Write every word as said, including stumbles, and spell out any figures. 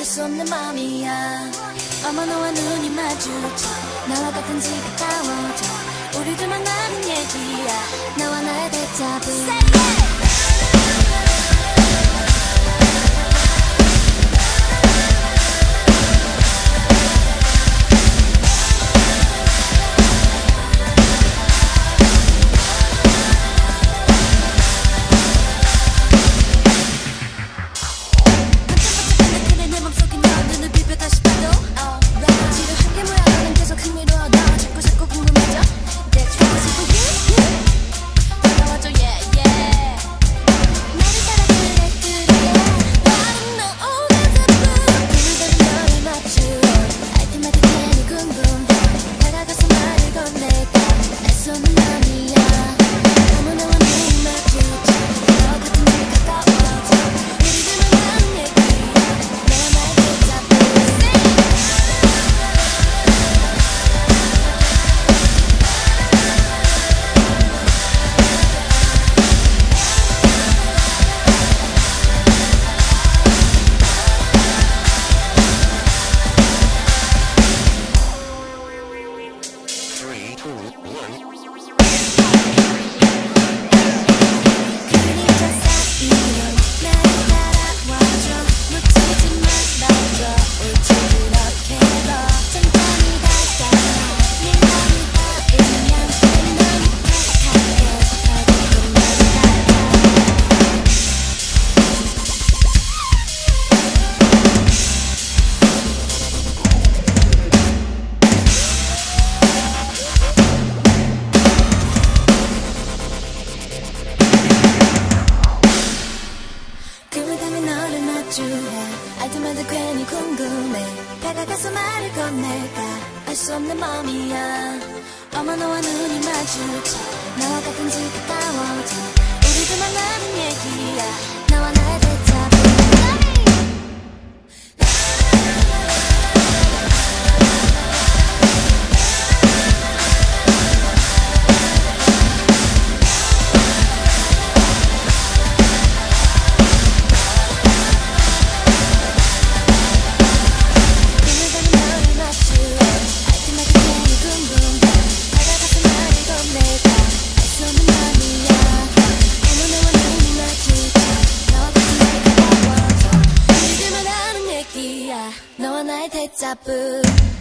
알 수 없는 맘이야. 어머 너와 눈이 마주쳐 나와 같은지 가까워져 우리 둘만 아는 얘기야. 너와 나의 데자부. 알 때마다 괜히 궁금해. 다가가서 말을 건넬까 알 수 없는 맘이야. 어머 너와 눈이 마주쳐 나와 같은지 가까워져 우리 둘만 아는 얘기야. 너와 나의 데자부. 너와 나의 데자부.